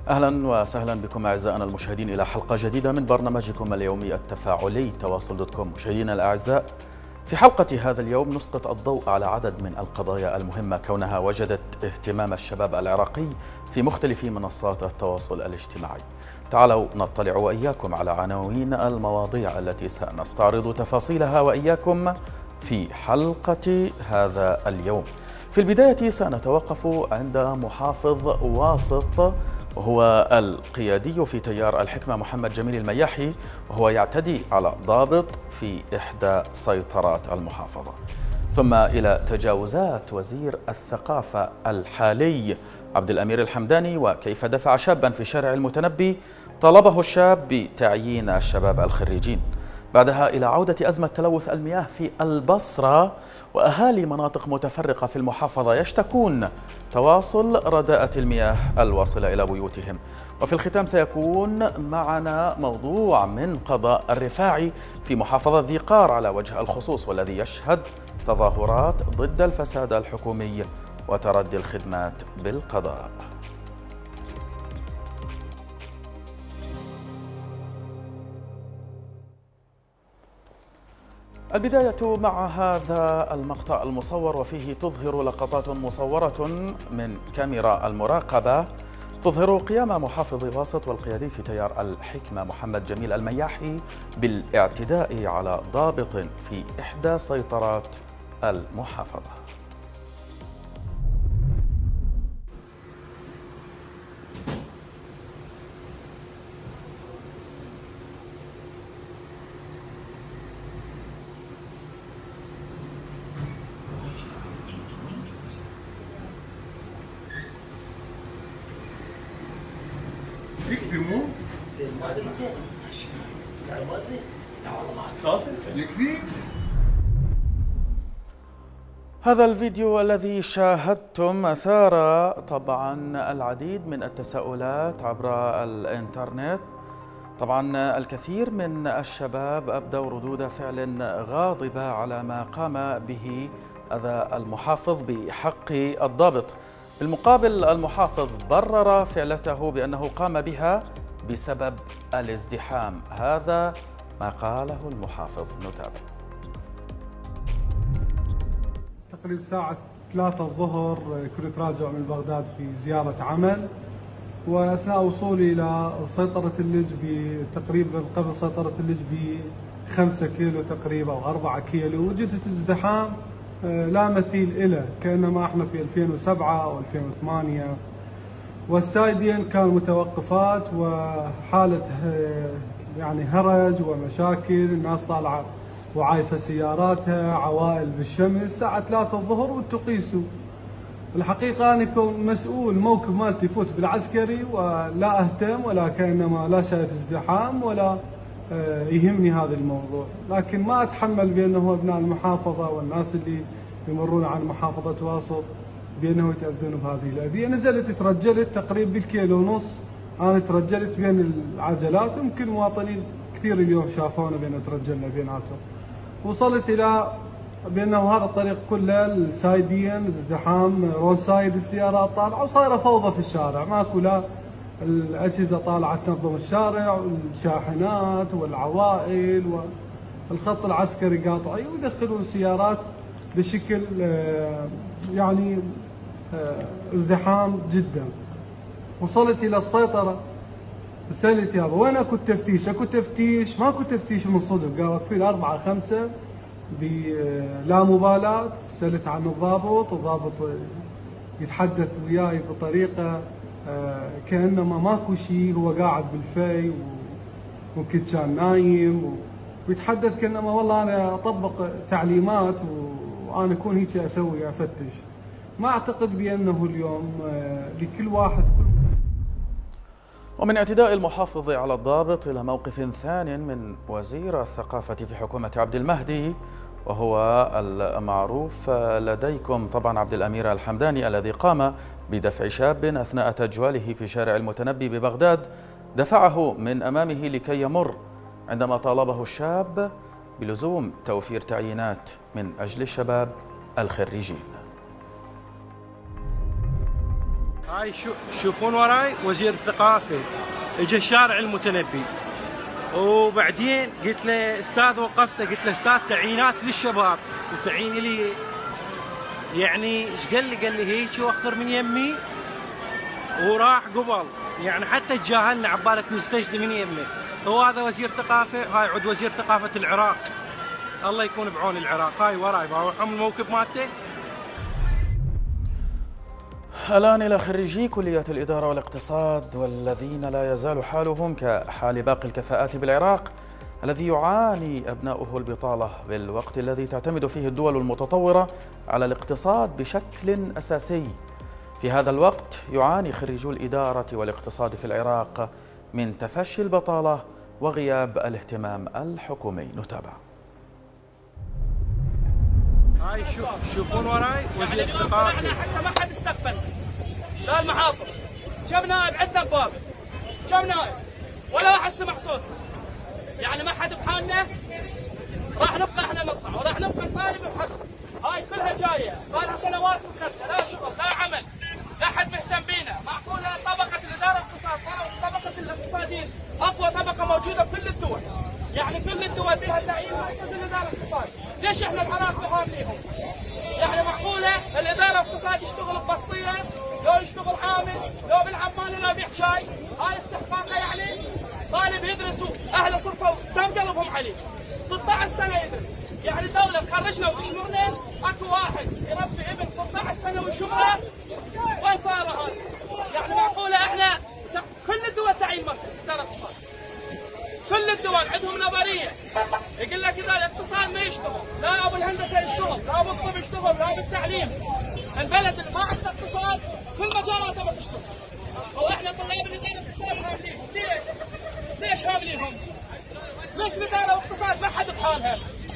أهلا وسهلا بكم أعزائنا المشاهدين إلى حلقة جديدة من برنامجكم اليومي التفاعلي تواصل دوت كوم. مشاهدينا الأعزاء، في حلقة هذا اليوم نسقط الضوء على عدد من القضايا المهمة كونها وجدت اهتمام الشباب العراقي في مختلف منصات التواصل الاجتماعي. تعالوا نطلع وإياكم على عناوين المواضيع التي سنستعرض تفاصيلها وإياكم في حلقة هذا اليوم. في البداية سنتوقف عند محافظ واسط، وهو القيادي في تيار الحكمة محمد جميل المياحي، وهو يعتدي على ضابط في إحدى سيطرات المحافظة. ثم إلى تجاوزات وزير الثقافة الحالي عبد الأمير الحمداني، وكيف دفع شابا في شارع المتنبي طلبه الشاب بتعيين الشباب الخريجين. بعدها إلى عودة أزمة تلوث المياه في البصرة، وأهالي مناطق متفرقة في المحافظة يشتكون تواصل رداءة المياه الواصلة إلى بيوتهم. وفي الختام سيكون معنا موضوع من قضاء الرفاعي في محافظة ذي قار على وجه الخصوص، والذي يشهد تظاهرات ضد الفساد الحكومي وتردي الخدمات بالقضاء. البداية مع هذا المقطع المصور، وفيه تظهر لقطات مصورة من كاميرا المراقبة تظهر قيام محافظ واسط والقيادي في تيار الحكمة محمد جميل المياحي بالاعتداء على ضابط في إحدى سيطرات المحافظة. يكفي مو؟ ما ادري يعني ما ادري. لا والله ما تسافر يكفي. هذا الفيديو الذي شاهدتم أثار طبعا العديد من التساؤلات عبر الإنترنت. طبعا الكثير من الشباب أبدوا ردود فعل غاضبة على ما قام به هذا المحافظ بحق الضابط. بالمقابل المحافظ برر فعلته بأنه قام بها بسبب الازدحام. هذا ما قاله المحافظ، نتابع. تقريبا الساعة 3 الظهر كنت راجع من بغداد في زيارة عمل، وأثناء وصولي إلى سيطرة اللج تقريبا قبل سيطرة اللج ب5 كيلو تقريبا أو 4 كيلو وجدت ازدحام لا مثيل له، كأنما احنا في 2007 أو 2008. والسايدين كانوا متوقفات وحالة يعني هرج ومشاكل، الناس طالعة وعايفة سياراتها، عوائل بالشمس الساعة 3 الظهر وتقيسوا. الحقيقة أنا كمسؤول موكب مالتي فوت بالعسكري ولا أهتم ولا كأنما لا شايف ازدحام ولا يهمني هذا الموضوع، لكن ما أتحمل بأنه أبناء المحافظة والناس اللي يمرون عن محافظة واسط بأنه يتأذون بهذه الأذية. نزلت ترجلت تقريبا بالكيلو ونص، أنا ترجلت بين العجلات، ويمكن مواطنين كثير اليوم شافونا بأن ترجلنا بيناتهم. وصلت إلى بأنه هذا الطريق كله السايدين ازدحام، رون سايد السيارات طالعة وصايرة فوضى في الشارع، ماكو لا الأجهزة طالعة تنظم الشارع والشاحنات والعوائل، والخط العسكري قاطعي ويدخلون سيارات بشكل يعني ازدحام جدا. وصلت إلى السيطرة، سألت يابا وين اكو التفتيش؟ اكو تفتيش؟ ماكو تفتيش من صدق، قالوا واقفين 4 5 بلا مبالاة. سألت عن الضابط، الضابط يتحدث وياي بطريقة كأنما ماكو شيء، هو قاعد بالفي وممكن كان نايم ويتحدث كأنما والله أنا أطبق تعليمات وأنا أكون هيك أسوي أفتش. ما أعتقد بأنه اليوم لكل واحد ومن اعتداء المحافظ على الضابط إلى موقف ثان من وزير الثقافة في حكومة عبد المهدي، وهو المعروف لديكم طبعا عبد الأمير الحمداني، الذي قام بدفع شاب أثناء تجواله في شارع المتنبي ببغداد، دفعه من أمامه لكي يمر، عندما طالبه الشاب بلزوم توفير تعيينات من أجل الشباب الخريجين. هاي شوفون وراي وزير الثقافة اجى الشارع المتنبي، وبعدين قلت له استاذ، وقفته قلت له استاذ تعيينات للشباب وتعيين لي، يعني ايش قال لي؟ قال لي هيك وخر من يمي وراح قبل، يعني حتى تجاهلنا عبالك نستجدي من يمه. هو هذا وزير ثقافة، هاي عود وزير ثقافة العراق، الله يكون بعون العراق. هاي وراي بروحهم الموقف مالته. الآن إلى خريجي كلية الإدارة والاقتصاد والذين لا يزال حالهم كحال باقي الكفاءات بالعراق الذي يعاني أبناؤه البطالة بالوقت الذي تعتمد فيه الدول المتطورة على الاقتصاد بشكل أساسي. في هذا الوقت يعاني خريجو الإدارة والاقتصاد في العراق من تفشي البطالة وغياب الاهتمام الحكومي. نتابع. هاي شوفون وراي وزير الثقافة. احنا ما حد استقبلنا، لا المحافظ كم نائب عندنا ببابه، كم نائب ولا واحد سمع صوتنا، يعني ما حد بحالنا. راح نبقى احنا نطلع وراح نبقى نطالب بحقنا. هاي كلها جايه صار لها سنوات مخرجه، لا شغل لا عمل، لا حد مهتم بينا. معقوله طبقه الاداره والاقتصاد، طبقه الاقتصاديين اقوى طبقه موجوده بكل الدول، يعني كل الدول بها تعيين مركز الاداره والاقتصاد، ليش احنا العراق بهامليهم؟ يعني معقوله الاداره والاقتصاد يشتغل ببسطيه، لو يشتغل عامل، لو بالعمال، لو يبيع شاي، هاي استحقاقه يعني؟ طالب يدرس واهله صرفوا دم قلبهم عليه، 16 سنه يدرس، يعني الدوله تخرجنا وتشمرنا، اكو واحد يربي ابن 16 سنه ويشمره، وين صار هذا؟ يعني معقوله احنا كل الدول تعيين مركز اداره اقتصاد، كل الدول عندهم نظريه يقول لك اذا الاقتصاد ما يشتغل، لا ابو الهندسه يشتغل، لا ابو الطب يشتغل، لا بالتعليم. البلد اللي ما عنده اقتصاد كل مجالاته ما تشتغل. واحنا طلاب الاداره والاقتصاد هامليهم، ليش؟ ليش هامليهم؟ ليش الاداره والاقتصاد ما حد بحالها؟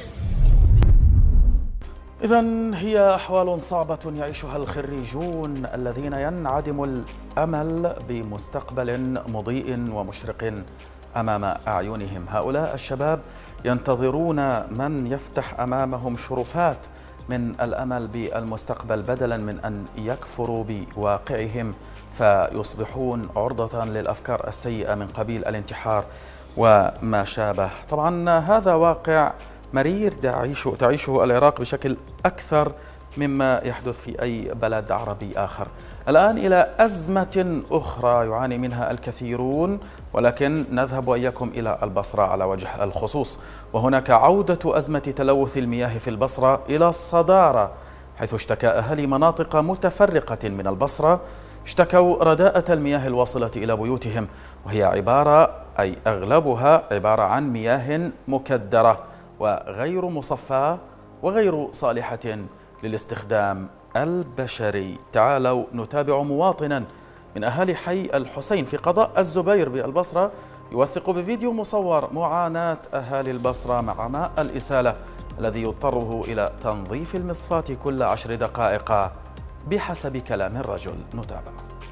إذن هي أحوال صعبة يعيشها الخريجون الذين ينعدم الأمل بمستقبل مضيء ومشرق أمام أعينهم. هؤلاء الشباب ينتظرون من يفتح أمامهم شرفات من الأمل بالمستقبل بدلا من أن يكفروا بواقعهم فيصبحون عرضة للأفكار السيئة من قبيل الانتحار وما شابه. طبعا هذا واقع مرير تعيشه العراق بشكل أكثر مما يحدث في أي بلد عربي آخر. الآن إلى أزمة أخرى يعاني منها الكثيرون، ولكن نذهب وإياكم إلى البصرة على وجه الخصوص. وهناك عودة أزمة تلوث المياه في البصرة إلى الصدارة، حيث اشتكى أهالي مناطق متفرقة من البصرة اشتكوا رداءة المياه الواصلة إلى بيوتهم، وهي أغلبها عبارة عن مياه مكدرة وغير مصفاة وغير صالحة للاستخدام البشري. تعالوا نتابع مواطنا من أهالي حي الحسين في قضاء الزبير بالبصرة يوثق بفيديو مصور معاناة أهالي البصرة مع ماء الإسالة الذي يضطره إلى تنظيف المصفاة كل 10 دقائق بحسب كلام الرجل. نتابع.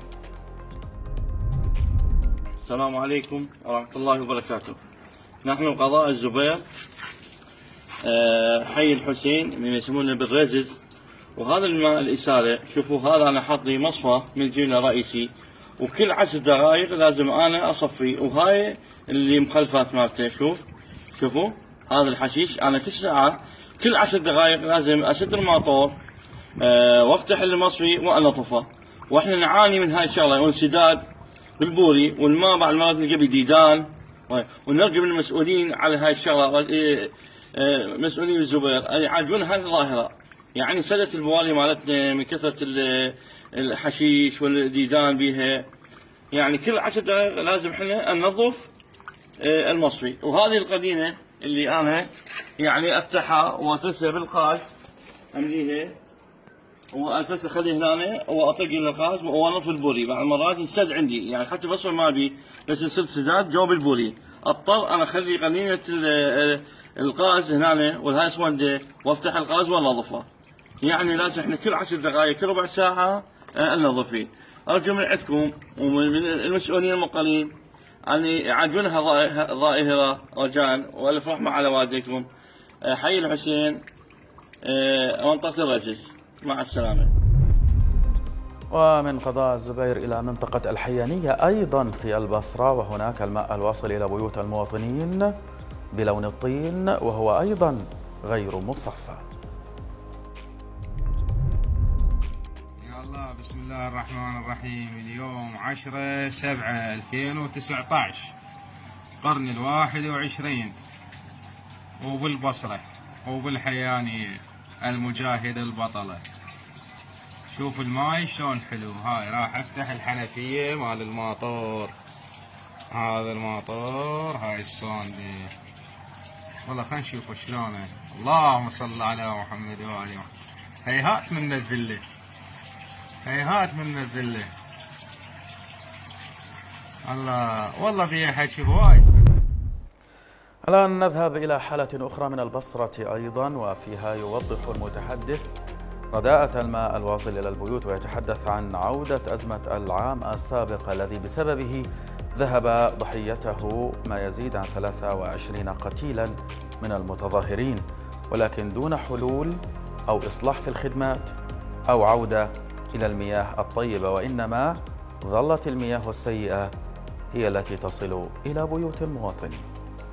السلام عليكم ورحمة الله وبركاته. نحن قضاء الزبير حي الحسين يسمونه بالرزز، وهذا الماء الإسالة شوفوا هذا أنا حاط لي مصفى من جينا رئيسي، وكل 10 دقائق لازم أنا أصفي، وهاي اللي مخلفات مالته. شوفوا هذا الحشيش أنا كل ساعة كل 10 دقائق لازم أسد الماطور وافتح المصفي وأنظفه، واحنا نعاني من هاي الشغلة وانسداد بالبوري، والماء بعد مرات نلقى بديدان، ونرجو من المسؤولين على هاي الشغلة، مسؤولين الزبير يعالجون هاي الظاهرة. يعني سدت البوالي مالتنا من كثرة الحشيش والديدان بيها، يعني كل 10 دقائق لازم احنا ننظف المصفي. وهذه القديمة اللي انا يعني افتحها واترسها بالقاز، امليها واساسا اخليه هنا واطق الغاز وانظف البوري. بعض المرات ينسد عندي، يعني حتى بصفر ما بي بس يصير سداد جوب البوري، اضطر انا اخلي قليله الغاز هنا والهاي اسونده وافتح الغاز وانظفه. يعني لازم احنا كل 10 دقائق كل ربع ساعه ننظف فيه. ارجو من عندكم ومن المسؤولين المقلين ان يعالجونها ظاهره رجاء، والف رحمه على والديكم. حي الحسين منطقه الرزز، مع السلامة. ومن قضاء الزبير إلى منطقة الحيانية أيضا في البصرة، وهناك الماء الواصل إلى بيوت المواطنين بلون الطين وهو أيضا غير مصفى. يا الله، بسم الله الرحمن الرحيم. اليوم 10/7/2019 القرن 21 وبالبصرة وبالحيانية المجاهدة البطلة. شوف الماي شلون حلو. هاي راح افتح الحنفية مال الماطور، هذا الماطور، هاي الصوندة. والله خلينا نشوف شلونه. اللهم صل على محمد وآل محمد. هيهات من الذلة، هيهات من الذلة. الله والله بيها حكي وايد. الآن نذهب إلى حالة أخرى من البصرة أيضا، وفيها يوضح المتحدث رداءة الماء الواصل إلى البيوت، ويتحدث عن عودة أزمة العام السابق الذي بسببه ذهب ضحيته ما يزيد عن 23 قتيلا من المتظاهرين، ولكن دون حلول أو إصلاح في الخدمات أو عودة إلى المياه الطيبة، وإنما ظلت المياه السيئة هي التي تصل إلى بيوت المواطنين.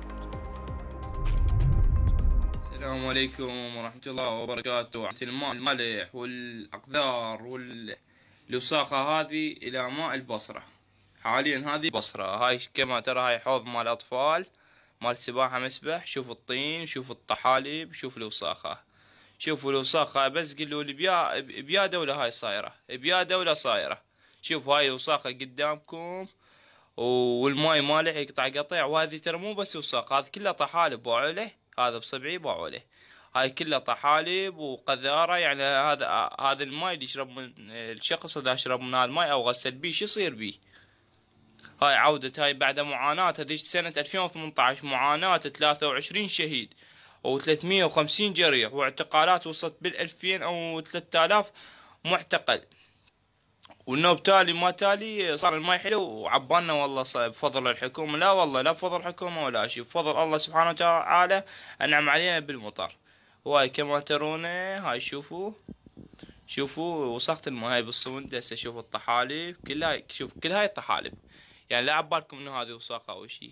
السلام عليكم ورحمة الله وبركاته. الماء المالح والأقذار والوساخة هذه إلى ماء البصرة. حاليا هذه بصرة، هاي كما ترى هاي حوض مال أطفال، مال سباحة مسبح. شوف الطين، شوف الطحالب، شوف الوساخة، شوفوا الوساخة. بس قلوا لي بيا دولة هاي صايرة، بيا دولة صايرة. شوف هاي الوساخة قدامكم، والماي مالح يقطع قطيع. وهذه ترى مو بس وساخة، هذه كلها طحالب باعوا له، هذا بصبعي باعوا له. هاي كلها طحالب وقذارة. يعني هذا الماي اللي يشرب من الشخص، اذا شرب من هذا الماي او غسل بيه شو يصير بيه؟ هاي عودة، هاي بعد معاناة. هذه سنة 2018 معاناة 23 شهيد و350 جريح، واعتقالات وصلت بال2000 او 3000 معتقل. والنوب تالي ما تالي صار الماي حلو وعبالنا. والله بفضل الحكومة، لا والله لا بفضل الحكومة ولا شيء، بفضل الله سبحانه وتعالى أنعم علينا بالمطر. وهاي كما ترون، هاي شوفوا وسخت الماء. هاي بالصمد هسه شوفوا الطحالب كلها، شوف كل هاي الطحالب. يعني لا عبالكم انه هذه وساخة او شيء،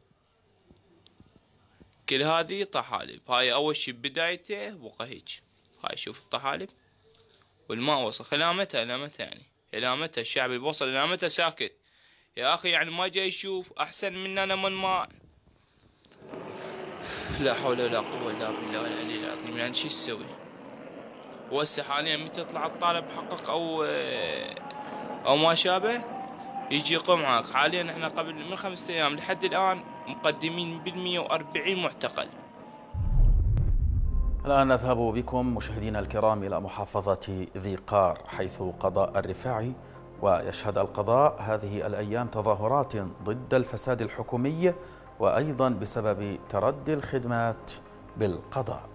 كل هذه طحالب. هاي اول شيء بدايته بقى هيك. هاي شوف الطحالب والماء وسخ. الى متى يعني؟ الى متى الشعب البوصل؟ الى متى ساكت يا اخي؟ يعني ما جاي يشوف احسن مننا من ماء. لا حول ولا قوه الا بالله العلي العظيم. يعني شو تسوي؟ وهسه حاليا متى يطلع الطالب حقق او ما شابه يجي يقوم معك. حاليا احنا قبل من 5 ايام لحد الان مقدمين بال140 معتقل. الآن نذهب بكم مشاهدينا الكرام إلى محافظة ذي قار، حيث قضاء الرفاعي ويشهد القضاء هذه الأيام تظاهرات ضد الفساد الحكومي، وأيضا بسبب تردي الخدمات بالقضاء.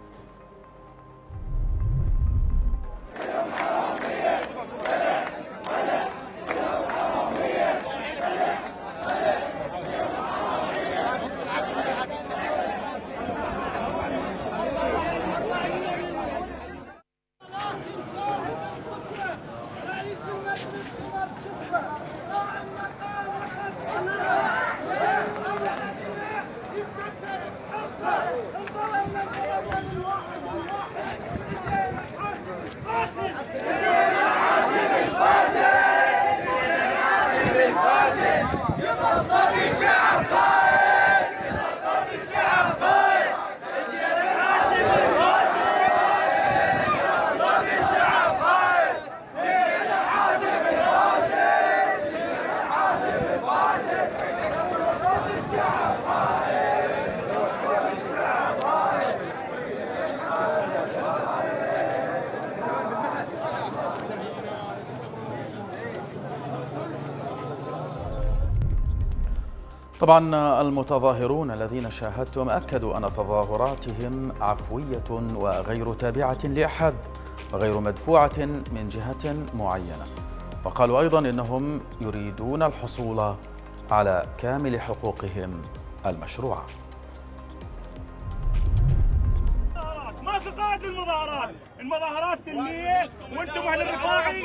طبعا المتظاهرون الذين شاهدتم أكدوا أن تظاهراتهم عفوية وغير تابعة لأحد وغير مدفوعة من جهة معينة، وقالوا أيضا إنهم يريدون الحصول على كامل حقوقهم المشروعة. ما في قاعدة بعد المظاهرات سلميه، وانتم اهل الرفاعي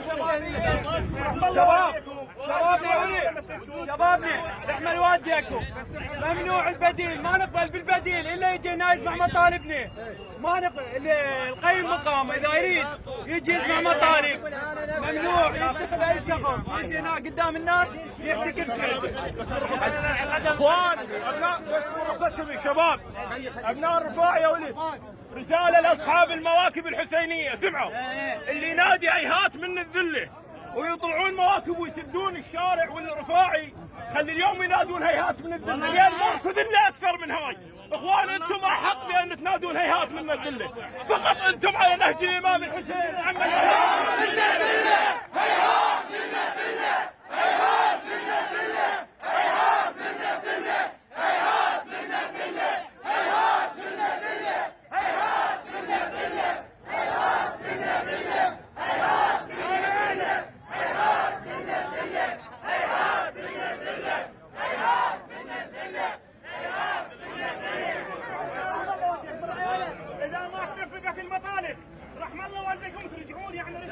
شبابنا احنا نوديكم، ممنوع البديل، ما نقبل بالبديل الا يجي هنا يسمع مطالبنا، ما نقبل القيم مقام اذا يريد يجي يسمع مطالب، ممنوع ينتقل اي شخص يجي هنا قدام الناس يحكي كل شيء. اخوان ابناء بس رخصتكم يا شباب، ابناء الرفاعي يا ولد، رساله لاصحاب المواكب الحسينيه، سمعوا اللي ينادي هيهات من الذله ويطلعون مواكب ويسدون الشارع والرفاعي، خلي اليوم ينادون هيهات من الذله، لان ماكو ذله اكثر من هاي. اخوان انتم احق بان تنادون هيهات من الذله، فقط انتم على نهج الامام الحسين. هيهات من الذله، هيهات من الذله، هيهات من الذله، هيهات من الذله، هيهات من الذله، هيهات من الذله، هيهات من الذله، هيهات من الذله، هيهات من الذله، هيهات من الذله، هيهات من الذله، هيهات من الذله، هيهات من الذله. إذا ما تنفذت المطالب رحم الله والديكم ترجعون يعني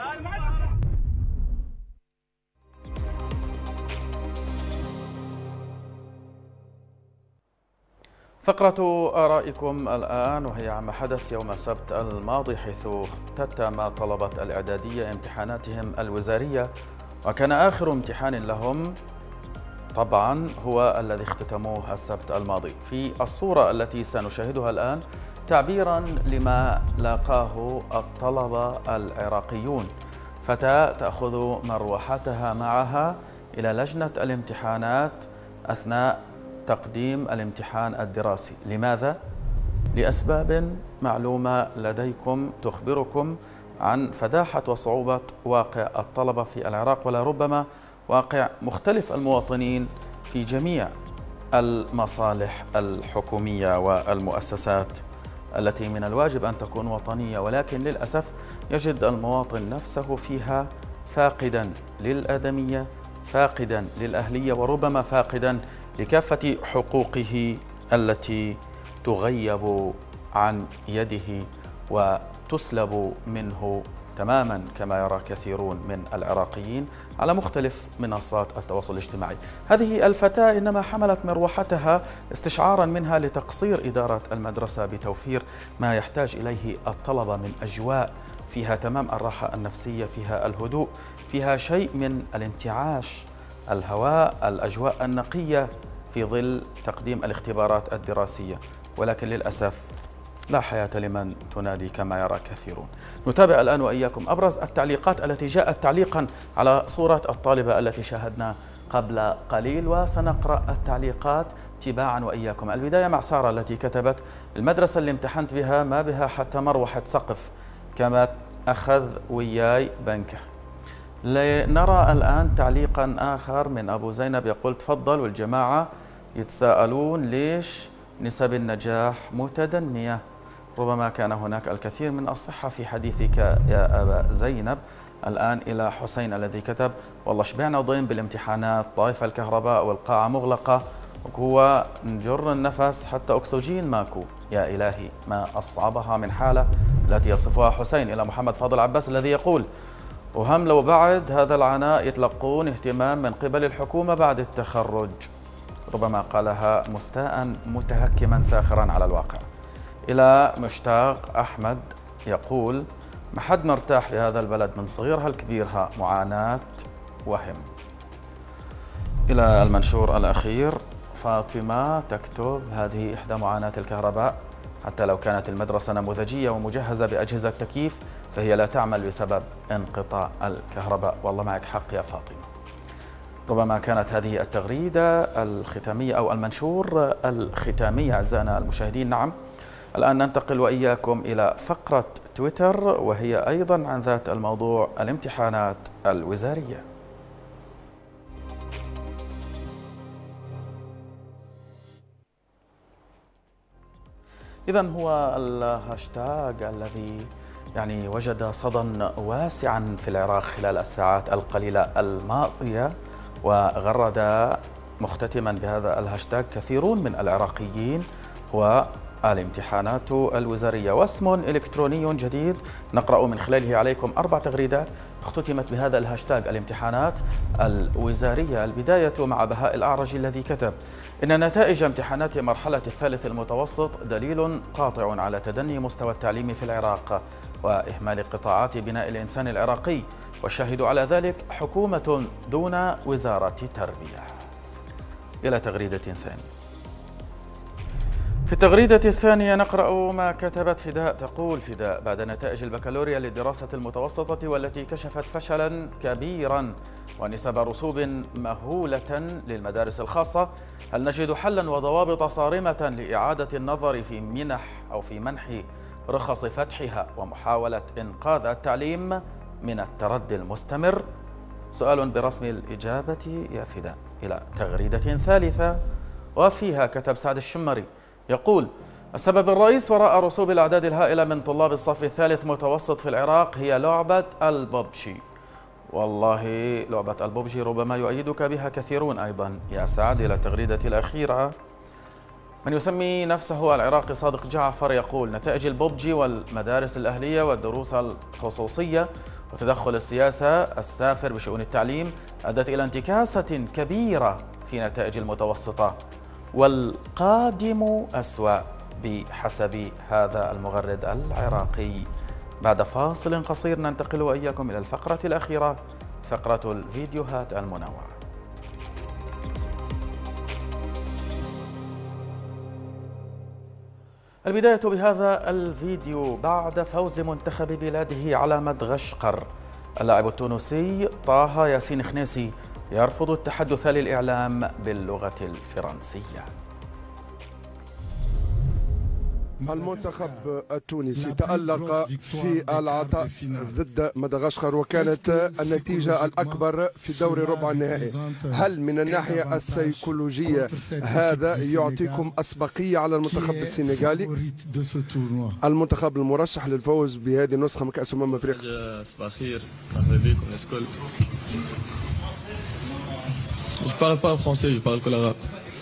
فقرة آرائكم الآن، وهي عما حدث يوم السبت الماضي، حيث اختتم طلبة الإعدادية امتحاناتهم الوزارية، وكان آخر امتحان لهم طبعا هو الذي اختتموه السبت الماضي. في الصورة التي سنشاهدها الآن تعبيرا لما لاقاه الطلبة العراقيون، فتاة تأخذ مروحتها معها إلى لجنة الامتحانات أثناء تقديم الامتحان الدراسي. لماذا؟ لأسباب معلومة لديكم تخبركم عن فداحة وصعوبة واقع الطلبة في العراق، ولا ربما واقع مختلف المواطنين في جميع المصالح الحكومية والمؤسسات التي من الواجب أن تكون وطنية، ولكن للأسف يجد المواطن نفسه فيها فاقدا للآدمية، فاقدا للأهلية، وربما فاقدا لكافة حقوقه التي تغيب عن يده وتسلب منه تماما، كما يرى كثيرون من العراقيين على مختلف منصات التواصل الاجتماعي. هذه الفتاة إنما حملت مروحتها استشعارا منها لتقصير إدارة المدرسة بتوفير ما يحتاج إليه الطلبة من أجواء فيها تمام الراحة النفسية، فيها الهدوء، فيها شيء من الانتعاش، الهواء، الأجواء النقية في ظل تقديم الاختبارات الدراسية. ولكن للأسف لا حياة لمن تنادي كما يرى كثيرون. نتابع الآن وإياكم أبرز التعليقات التي جاءت تعليقا على صورة الطالبة التي شاهدنا قبل قليل، وسنقرأ التعليقات تباعا وإياكم. البداية مع سارة التي كتبت: المدرسة اللي امتحنت بها ما بها حتى مروحة سقف، كما أخذ وياي بنكه. لنرى الآن تعليقا آخر من أبو زينب يقول: تفضل. والجماعة يتساءلون ليش نسب النجاح متدنية. ربما كان هناك الكثير من الصحة في حديثك يا أبا زينب. الآن إلى حسين الذي كتب: والله شبعنا ضيم بالامتحانات، طايفة الكهرباء والقاعة مغلقة، وهو نجر النفس حتى أكسجين ماكو. يا إلهي ما أصعبها من حالة التي يصفها حسين. إلى محمد فاضل عباس الذي يقول: وهم لو بعد هذا العناء يتلقون اهتمام من قبل الحكومة بعد التخرج. ربما قالها مستاء متهكما ساخرا على الواقع. إلى مشتاق أحمد يقول: ما حد مرتاح في هذا البلد من صغيرها لكبيرها، معاناة وهم. إلى المنشور الأخير فاطمة تكتب: هذه إحدى معاناة الكهرباء، حتى لو كانت المدرسة نموذجية ومجهزة بأجهزة تكييف فهي لا تعمل بسبب انقطاع الكهرباء. والله معك حق يا فاطمة. ربما كانت هذه التغريدة الختامية أو المنشور الختامي أعزائنا المشاهدين. نعم، الآن ننتقل وإياكم إلى فقرة تويتر، وهي أيضا عن ذات الموضوع، الامتحانات الوزارية. إذن هو الهاشتاج الذي وجد صدى واسعا في العراق خلال الساعات القليلة الماضية، وغرد مختتما بهذا الهاشتاج كثيرون من العراقيين، هو الامتحانات الوزارية، واسم إلكتروني جديد نقرأ من خلاله عليكم 4 تغريدات اختتمت بهذا الهاشتاج الامتحانات الوزارية. البداية مع بهاء الأعرج الذي كتب: إن نتائج امتحانات مرحلة الثالث المتوسط دليل قاطع على تدني مستوى التعليم في العراق وإهمال قطاعات بناء الإنسان العراقي، والشاهد على ذلك حكومة دون وزارة تربية. إلى تغريدة ثانية. في التغريدة الثانية نقرأ ما كتبت فداء. تقول فداء: بعد نتائج البكالوريا للدراسة المتوسطة والتي كشفت فشلا كبيرا ونسب رسوب مهولة للمدارس الخاصة، هل نجد حلا وضوابط صارمة لإعادة النظر في منح رخص فتحها ومحاولة إنقاذ التعليم من التردي المستمر؟ سؤال برسم الإجابة يا فداء. إلى تغريدة ثالثة وفيها كتب سعد الشمري يقول: السبب الرئيس وراء رسوب الأعداد الهائلة من طلاب الصف الثالث متوسط في العراق هي لعبة الببجي. والله لعبة الببجي ربما يؤيدك بها كثيرون أيضا يا سعد. إلى التغريدة الأخيرة من يسمي نفسه العراقي صادق جعفر يقول: نتائج الببجي والمدارس الأهلية والدروس الخصوصية وتدخل السياسة السافر بشؤون التعليم أدت إلى انتكاسة كبيرة في نتائج المتوسطة، والقادم أسوأ بحسب هذا المغرد العراقي. بعد فاصل قصير ننتقل وإياكم إلى الفقرة الأخيرة، فقرة الفيديوهات المنوعة. البداية بهذا الفيديو بعد فوز منتخب بلاده على مدغشقر. اللاعب التونسي طه ياسين خنيسي يرفض التحدث للإعلام باللغة الفرنسية. المنتخب التونسي تألق في العطاء ضد مدغشقر وكانت النتيجة الأكبر في دوري ربع النهائي. هل من الناحية السيكولوجية هذا يعطيكم أسبقية على المنتخب السنغالي؟ المنتخب المرشح للفوز بهذه النسخة من كأس أفريقيا. صباح الخير، مرحبا بكم الكل. Je parle pas français, je parle que l'arabe.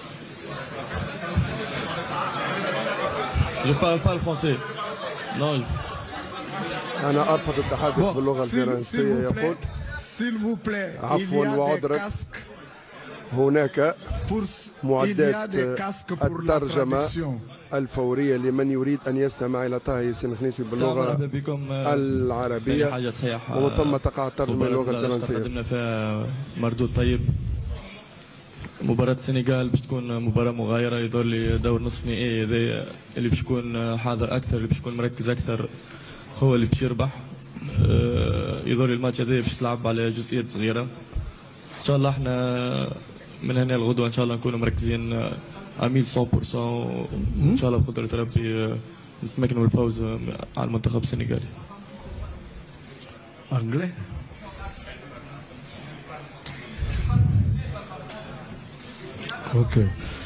Je parle pas le français. Non. أنا أرفض التحدث باللغة الفرنسية يقول. عفوا وعذرا. هناك معدات الترجمة الفورية لمن يريد أن يستمع إلى طه ياسين خنيسي باللغة العربية، ومن ثم تقع الترجمة باللغة الفرنسية. قدمنا فيها مردود طيب. مباراة السنغال باش تكون مباراة مغايرة، يظهر لي دور نصف نهائي هذا اللي باش يكون حاضر أكثر، اللي باش يكون مركز أكثر هو اللي باش يربح. يظهر لي الماتش هذا باش تلعب على جزئيات صغيرة. إن شاء الله احنا من هنا الغدوة إن شاء الله نكونوا مركزين 100% وإن شاء الله بقدرة ربي نتمكنوا من الفوز على المنتخب السنغالي. أنجلي. Ok.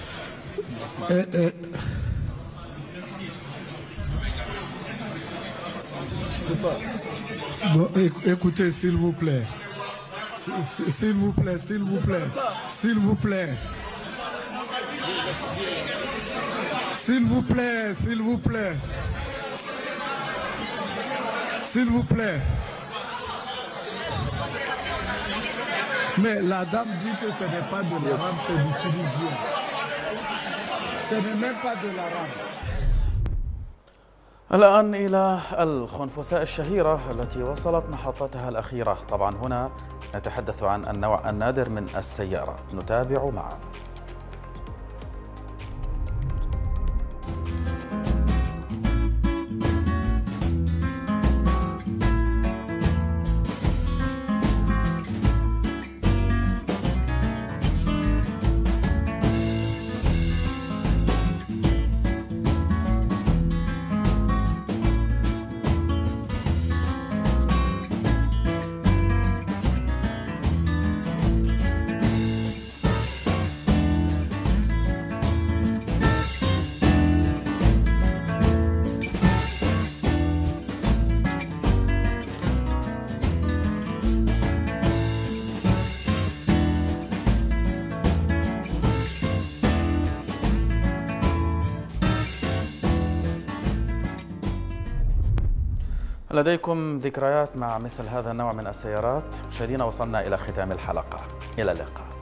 Bon, écoutez, s'il vous plaît. S'il vous plaît, s'il vous plaît. S'il vous plaît. S'il vous plaît, s'il vous plaît. S'il vous plaît. Mais la dame dit que ce n'est pas de l'arabe, c'est du tunisien. Ce n'est même pas de l'arabe. الآن إلى الخنفساء الشهيرة التي وصلت محطتها الأخيرة. طبعا هنا نتحدث عن النوع النادر من السيارة، نتابع معا. لديكم ذكريات مع مثل هذا النوع من السيارات؟ مشاهدينا، وصلنا إلى ختام الحلقة، إلى اللقاء.